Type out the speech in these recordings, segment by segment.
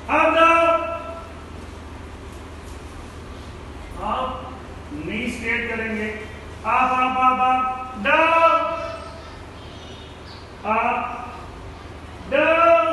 Up down. Up. Knee straight करेंगे. Up up up up. Down. Up. Down.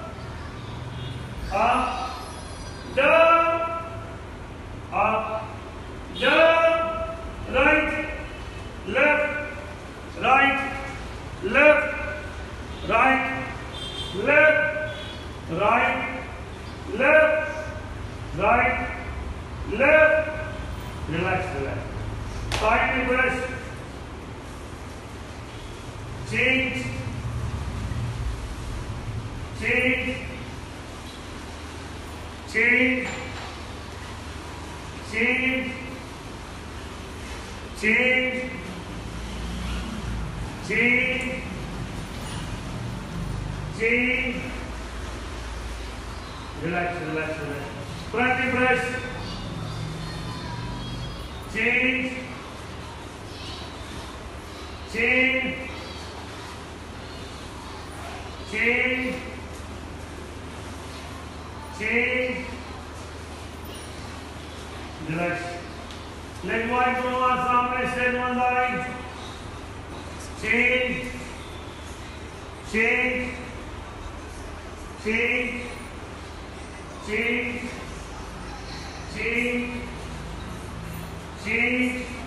Up. Down. Up. Down. Right. Left. Right. Left. Right. Left. Right. Left. Right. Left. Relax, relax. Side press. Change. Change. Change. Change. Change. Change. Change. Relax, relax, relax. Front press. Change. Change. Change. Change. Relax. Leg wide दोनों हाथ सामने, stand one side. Change. Change. Change. Change. Change. Change.